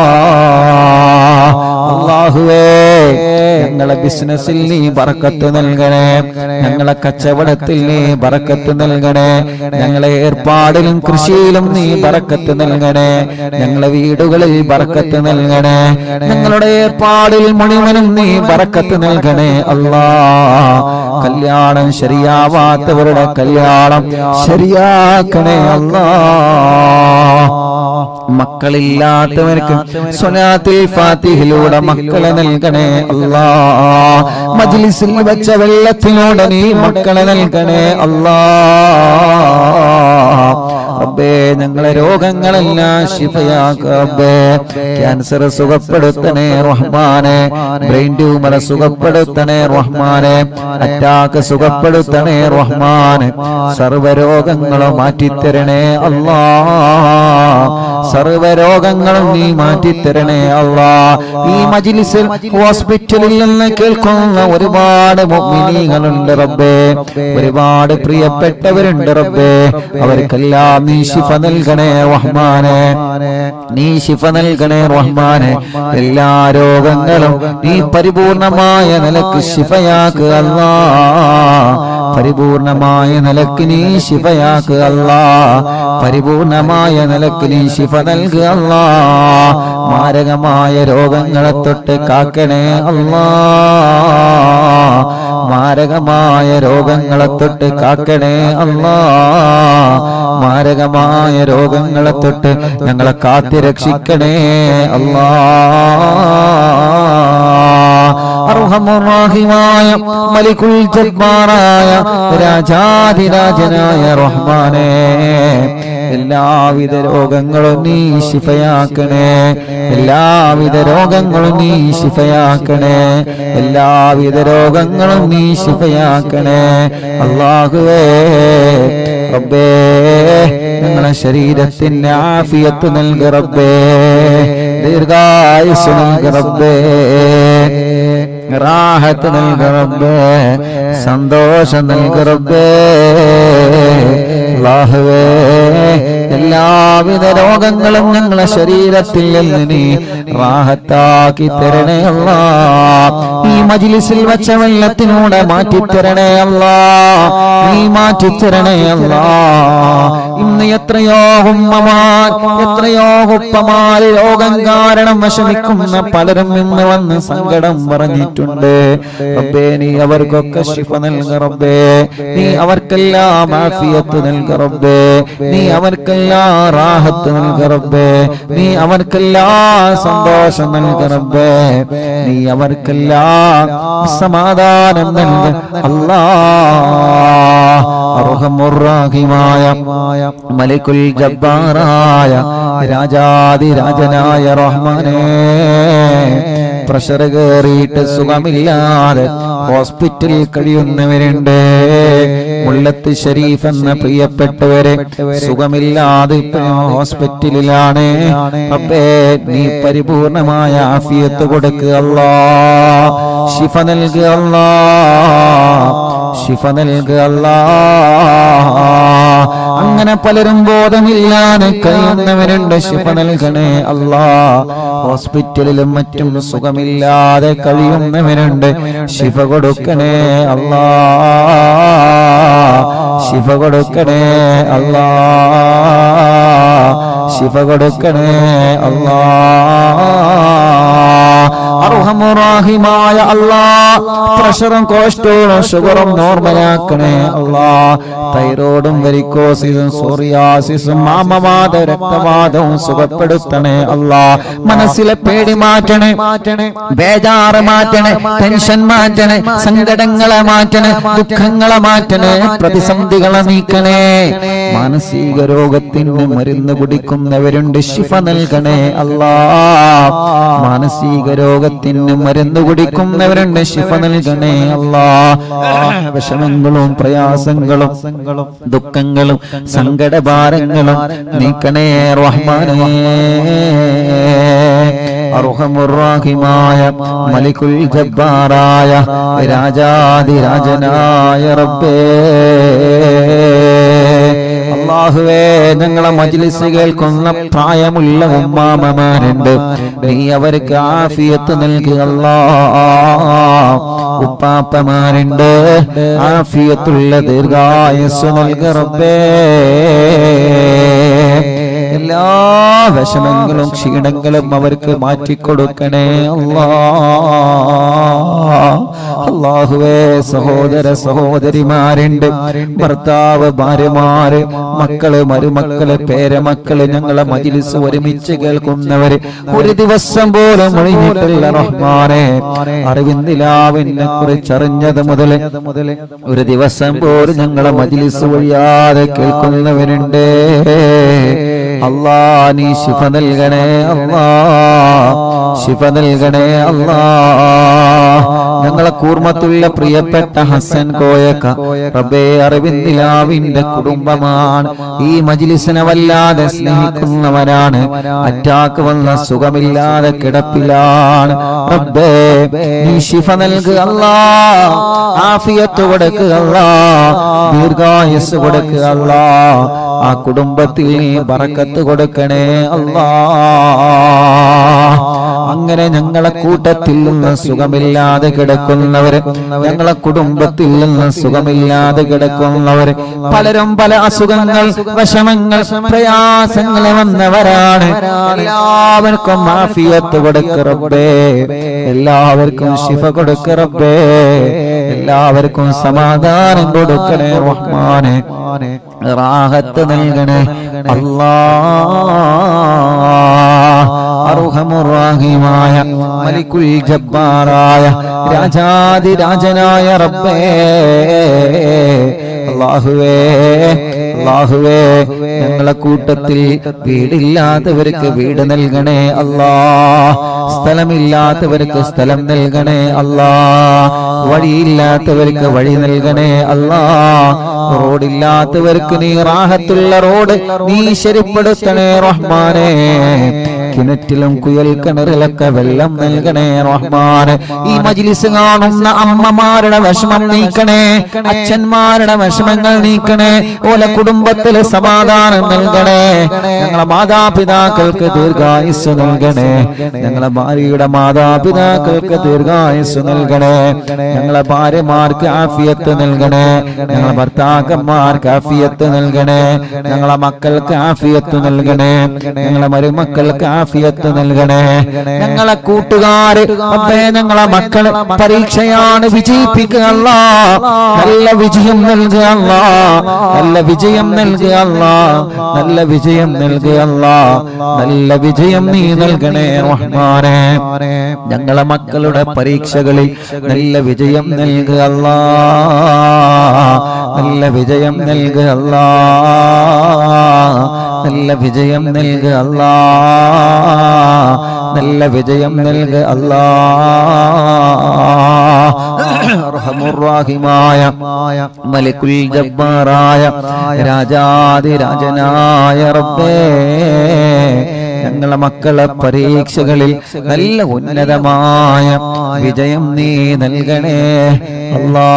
അല്ലാഹുവേ ഞങ്ങളെ ബിസിനസ്സിൽ നീ ബർക്കത്ത് നൽകണേ. ഞങ്ങളെ കച്ചവടത്തിൽ നീ ബർക്കത്ത് നൽകണേ. ഞങ്ങളെ ഏർപ്പാടിലും കൃഷിയിലും നീ ബർക്കത്ത് നൽകണേ. ഞങ്ങളെ വീടുകളിൽ ബർക്കത്ത് നൽകണേ. ഞങ്ങളുടെ ഏർപ്പാടിൽ മുഴുവനും നീ ബർക്കത്ത് നൽകണേ അല്ലാഹ്. കല്യാണം ശരിയാവാത്തവരുടെ കല്യാണം ശരിയാക്കണേ അല്ലാഹ്. മക്കളില്ലാത്തവർക്ക് സ്വലാത്തുൽ ഫാത്തിഹിലൂടെ മക്കളെ നൽകണേ അല്ലാഹ്. മജ്ലിസിൽ വെച്ച വെള്ളത്തിലൂടെ നീ മക്കളെ നൽകണേ അല്ലാഹ്. റബ്ബേ ഞങ്ങളെ രോഗങ്ങളെല്ലാം ശിഫയാക്ക റബ്ബേ. ക്യാൻസർ സുഖപ്പെടുത്തണേ റഹ്മാനേ. ബ്രെയിൻ ട്യൂമർ സുഖപ്പെടുത്തണേ റഹ്മാനേ. അറ്റാക്ക് സുഖപ്പെടുത്തണേ റഹ്മാനേ. സർവ്വരോഗങ്ങളും മാറ്റിത്തരണേ അല്ലാഹ്. സർവ്വരോഗങ്ങളും നീ മാറ്റിത്തരണേ അല്ലാഹ്. ഈ മജ്ലിസിൽ ഹോസ്പിറ്റലിൽ നിന്ന് കേൾക്കുന്ന ഒരുപാട് മുഅ്മിനീങ്ങളുണ്ട് റബ്ബേ. ഒരുപാട് പ്രിയപ്പെട്ടവരുണ്ട് റബ്ബേ. അവർക്കെല്ലാം നീ ശിഫ നൽകണേ റഹ്മാനേ. നീ ശിഫ നൽകണേ റഹ്മാനേ. എല്ലാ രോഗങ്ങളും നീ പരിപൂർണമായ നിലക്ക് ശിഫയാക്കുക അല്ലാഹ്. പരിപൂർണമായ നിലക്ക് നീ ശിഫയാക്കുക അല്ലാഹ്. പരിപൂർണമായ നിലക്ക് നീ ശിഫ നൽകുക അല്ലാഹ്. മാരകമായ രോഗങ്ങളെ തൊട്ട് കാക്കണേ അല്ലാഹ്. മാരകമായ രോഗങ്ങളെ തൊട്ട് കാക്കണേ അല്ലാഹ്. മാരകമായ രോഗങ്ങളെ തൊട്ട് ഞങ്ങളെ കാത്തി രക്ഷിക്കണേ അല്ലാഹ്. അർഹമുർ റഹീമായ മലികുൽ ജബ്ബാറായ രാജാധിരാജനായ റഹ്മാനേ. എല്ലാവിധ രോഗങ്ങളും നീ ശിഫയാക്കണേ. എല്ലാവിധ രോഗങ്ങളും നീ ശിഫയാക്കണേ. എല്ലാവിധ രോഗങ്ങളും നീ ശിഫയാക്കണേ അല്ലാഹുവേ. റബ്ബേ ഞങ്ങളെ ശരീരത്തിന് ആഫിയത്ത് നൽക റബ്ബേ. ദീർഘായുസ് നൽകി റബ്ബേ, റാഹത്ത് നൽകി റബ്ബേ, സന്തോഷം നൽകി റബ്ബേ. അല്ലാഹുവേ, എല്ലാവിധ രോഗങ്ങളും ഞങ്ങളെ ശരീരത്തിൽ നിന്ന് നീ റാഹത്താക്കി തരണേ അല്ലാഹ്. ഈ മജ്ലിസിൽ വെച്ച വെള്ളത്തിലൂടെ മാറ്റിത്തരണേ അല്ലാഹ്, നീ മാറ്റിത്തരണേ അല്ലാഹ്. ഇന്ന് എത്രയോ ഉമ്മമാർ, എത്രയോ ഉപ്പമാർ രോഗം കാരണം വിഷമിക്കുന്ന പലരും ഇന്ന് വന്ന് സങ്കടം പറഞ്ഞിട്ടുണ്ട്. റബ്ബേ, നീ അവർക്കൊക്കെ ശിഫ നൽക റബ്ബേ, നീ അവർക്കെല്ലാം ആഫിയത്ത് നൽക റബ്ബേ, നീ അവർക്കെല്ലാം റാഹത്ത് നൽക റബ്ബേ, നീ അവർക്കെല്ലാം സന്തോഷം നൽക റബ്ബേ, നീ അവർക്കെല്ലാം സമാധാനം നൽക അല്ലാഹ്. അർഹമുർ റഹീമായ മലിക്കുൽ ജബ്ബാറായ രാജാതിരാജനായ റഹ്മാനേ, പ്രഷർ കയറിയിട്ട് സുഖമില്ലാതെ ഹോസ്പിറ്റലിൽ കഴിയുന്നവരുണ്ട്. മുല്ലത്ത് ഷരീഫ് എന്ന പ്രിയപ്പെട്ടവരെ സുഖമില്ലാതെ ഹോസ്പിറ്റലിലാണ്. റബ്ബേ, നീ പരിപൂർണമായ ആഫിയത്ത് കൊടുക്കുക അല്ലാഹ്, ശിഫ നൽകുക അല്ലാഹ്, ശിഫ നൽകുക അല്ലാഹ്. അങ്ങനെ പലരും ബോധമില്ലാതെ കഴിയുന്നവരുണ്ട്, ശിഫ നൽകണേ അല്ലാഹ്. ഹോസ്പിറ്റലിലും മറ്റും സുഖമില്ലാതെ കഴിയുന്നവരുണ്ട്, ശിഫ കൊടുക്കണേ അല്ലാഹ്, ശിഫ കൊടുക്കണേ അല്ലാഹ്, ശിഫ കൊടുക്കണേ അല്ലാഹ്. അർഹമുർ റഹീമായ അല്ലാഹ്, പ്രഷറും കൊളസ്ട്രോളും ഷുഗറും നോർമലാക്കണേ അല്ലാഹ്. തൈറോയിഡും വെരിക്കോസിസും സോറിയാസിസും മാമവാദ രക്തവാദവും സുഖപ്പെടുത്തണേ അല്ലാഹ്. മനസ്സിലെ പേടി മാറ്റണേ, ബേജാറ് മാറ്റണേ, ടെൻഷൻ മാറ്റണേ, സങ്കടങ്ങളെ മാറ്റണേ, ദുഃഖങ്ങളെ മാറ്റണേ, പ്രതിസന്ധികളെ നീക്കണേ. മാനസിക രോഗത്തിന് മരുന്ന് കുടിക്കുന്നവരുണ്ട്, ശിഫ നൽകണേ അല്ലാഹ്. മാനസിക രോഗത്തിന് മരുന്ന് കുടിക്കുന്നവരുണ്ട്, ശിഫ നൽകണേ അല്ലാഹ്. വിഷമങ്ങളും പ്രയാസങ്ങളും ദുഃഖങ്ങളും സങ്കടഭാരങ്ങളും നീക്കണേ റഹ്മാനേ. അർഹമുർ റഹീമായ മലിക്കുൽ ജബ്ബാറായ രാജാതിരാജനായ റബ്ബേ, അല്ലാഹുവേ, ഞങ്ങളെ മജ്ലിസ് കേൾക്കുന്ന പ്രായമുള്ള ഉമ്മാമമാരുണ്ട്, നീ അവർക്ക് ആഫിയത്ത് നൽകുക അല്ലാഹ്. ഉപ്പാപ്പമാരുണ്ട്, ആഫിയത്തുള്ള ദീർഘായുസ്സ് നൽകുക റബ്ബേ. എല്ലാ വിഷമങ്ങളും ക്ഷീണങ്ങളും അവർക്ക് മാറ്റിക്കൊടുക്കണേ അല്ലാഹ്. അല്ലാഹുവേ, സഹോദര സഹോദരിമാരുണ്ട്, ഭർത്താവ്, ഭാര്യമാര്, മക്കള്, മരുമക്കള്, പേരമക്കള്, ഞങ്ങളെ മജ്ലിസ് ഒരുമിച്ച് കേൾക്കുന്നവര് ഒരു ദിവസം പോലും ഒഴിഞ്ഞിട്ടില്ല റഹ്മാനേ. അറിവിന്ദിലാവിനെ കുറിച്ച് അറിഞ്ഞത് മുതൽ ഒരു ദിവസം പോലും ഞങ്ങളെ മജ്ലിസ് ഒഴിയാതെ കേൾക്കുന്നവരുണ്ട്. അല്ലാഹ്, നീ ശിഫ നൽകണേ അല്ലാഹ്, ശിഫ നൽകണേ അല്ലാഹ്. ഞങ്ങളെ കൂർമ്മത്തുള്ള പ്രിയപ്പെട്ട ഹസൻ കോയക്ക റബ്ബേ, അറിവിന്ദിലാവിന്റെ കുടുംബമാണ്. ഈ മജ്ലിസിനെ വല്ലാതെ സ്നേഹിക്കുന്നവരാണ്. അറ്റാക്ക് വന്ന സുഖമില്ലാതെ കിടപ്പിലാണ്. റബ്ബേ, നീ ശിഫ നൽകുക അല്ലാഹ്, ആഫിയത്ത് കൊടുക്കുക അല്ലാഹ്, ദീർഘായുസ്സ് കൊടുക്കുക അല്ലാഹ്. ആ കുടുംബത്തിൽ നീ ബറക്കത്ത് കൊടുക്കണേ അല്ലാഹ്. അങ്ങനെ ഞങ്ങളെ കൂട്ടത്തിൽ നിന്ന് സുഖമില്ലാതെ കിടക്കുന്നവര്, ഞങ്ങളെ കുടുംബത്തിൽ നിന്ന് സുഖമില്ലാതെ കിടക്കുന്നവര്, പലരും പല അസുഖങ്ങൾ, വിഷമങ്ങൾ, പ്രയാസങ്ങൾ വന്നവരാണ്. എല്ലാവർക്കും ആഫിയത്ത് കൊടുക്ക റബ്ബേ, എല്ലാവർക്കും ശിഫ കൊടുക്ക റബ്ബേ, എല്ലാവർക്കും സമാധാനം കൊടുക്കണേ റഹ്മാനേ. റാഹത്ത് നൽകണേ അല്ലാഹ്. അർഹമുർ റഹീമായ മലിക്കുൽ ജബ്ബാറായ രാജാതിരാജനായ റബ്ബേ, അല്ലാഹുവേ, അല്ലാഹുവേ, ഞങ്ങളെ കൂട്ടത്തിൽ വീടില്ലാത്തവർക്ക് വീട് നൽകണേ അല്ലാഹ്. സ്ഥലമില്ലാത്തവർക്ക് സ്ഥലം നൽകണേ അല്ലാ, വഴിയില്ലാത്തവർക്ക് വഴി നൽകണേ അല്ലാ, റോഡില്ലാത്തവർക്ക് നീ റാഹത്തുള്ള റോഡ് നീ ശരിപ്പെടുത്തണേ റഹ്മാനേ, കിണറ്റിലും കുയൽ കിണറിലൊക്കെ വെള്ളം നൽകണേ റഹ്മാനെ. ഈ മജ്ലിസ് കാണുന്ന അമ്മമാരുടെ വിഷമം നീക്കണേ, അച്ഛന്മാരുടെ വിഷമങ്ങൾ നീക്കണേ, ഓല കുടുംബത്തില് സമാധാനം നൽകണേ. ഞങ്ങളെ മാതാപിതാക്കൾക്ക് ദീർഘായുസ് നൽകണേ, ഞങ്ങളെ ഭാര്യയുടെ മാതാപിതാക്കൾക്ക് ദീർഘായുസ് നൽകണേ, ഞങ്ങളെ ഭാര്യമാർക്ക് ആഫിയത്ത് നൽകണേ, ഞങ്ങളെ ഭർത്താക്കന്മാർക്ക് ആഫിയത്ത് നൽകണേ, ഞങ്ങളെ മക്കൾക്ക് ആഫിയത്ത് നൽകണേ, ഞങ്ങളെ മരുമക്കൾക്ക് ആഫിയത്ത് നൽകണേ. ഞങ്ങളെ കൂട്ടുകാര് അപ്പേ ഞങ്ങളെ മക്കള് പരീക്ഷയാണ് വിജയിപ്പിക്കുക അല്ലാ, നല്ല വിജയം നൽകുക അല്ലാ, നല്ല വിജയം നൽകുക അല്ലാ, നല്ല വിജയം നൽകുക അല്ലാ, നല്ല വിജയം നീ നൽകണേ റഹ്മാനേ. ഞങ്ങളെ മക്കളുടെ പരീക്ഷകളിൽ നല്ല വിജയം നൽകുക അല്ലാ, നല്ല വിജയം നൽകുക അല്ലാ, നല്ല വിജയം നൽകുക അല്ലാ, നല്ല വിജയം നൽകുക അല്ലാ. റഹ്മുർ-റഹീമായ മലിക്കുൽ ജബ്ബാറായ രാജാധിരാജനായ റബ്ബേ, ഞങ്ങളെ മക്കളെ പരീക്ഷകളിൽ നല്ല ഉന്നതമായ വിജയം നീ നൽകണേ Allah.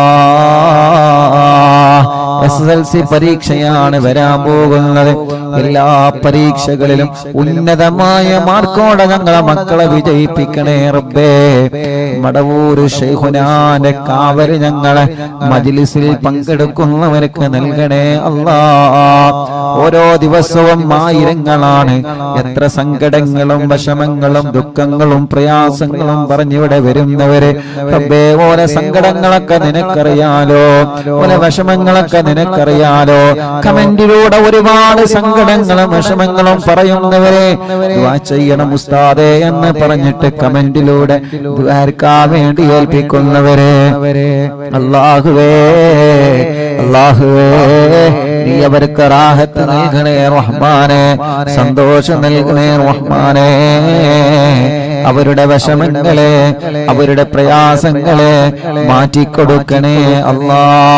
S S L C പരീക്ഷയാണ് വരാൻ പോകുന്നത്. എല്ലാ പരീക്ഷകളിലും ഉന്നതമായ മാർക്കോടെ ഞങ്ങളെ മക്കളെ വിജയിപ്പിക്കണേ റബ്ബേ. മടവൂര് ശൈഖുനാന്റെ കാവല് ഞങ്ങളെ മജ്ലിസിൽ പങ്കെടുക്കുന്നവർക്ക് നൽകണേ അല്ലാ. ഓരോ ദിവസവും ആയിരങ്ങളാണ് എത്ര സങ്കടങ്ങളും വിഷമങ്ങളും ദുഃഖങ്ങളും പ്രയാസങ്ങളും പറഞ്ഞിവിടെ വരുന്നവര്. റബ്ബേ, ഓരോ സങ്കടങ്ങളൊക്കെ നിനക്കറിയാലോ, ഓരോ വിഷമങ്ങളൊക്കെ നിനക്കറിയാലോ. കമന്റിലൂടെ ഒരുപാട് സങ്കടങ്ങളും വിഷമങ്ങളും പറയുന്നവരെ ദുആ ചെയ്യണം ഉസ്താദേ എന്ന് പറഞ്ഞിട്ട് കമന്റിലൂടെ ദുആർക്കാൻ വേണ്ടി ഏൽപ്പിക്കുന്നവരെ അല്ലാഹുവേ, അല്ലാഹുവേ, നീ അവർക്ക് റാഹത്ത് നൽകണേ റഹ്മാനേ, സന്തോഷം നൽകണേ റഹ്മാനേ. അവരുടെ വിഷമങ്ങളെ അവരുടെ പ്രയാസങ്ങളെ മാറ്റിക്കൊടുക്കണേ അല്ലാ,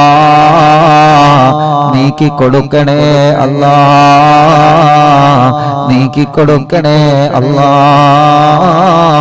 നീക്കിക്കൊടുക്കണേ അല്ലാ, നീക്കിക്കൊടുക്കണേ അല്ലാ.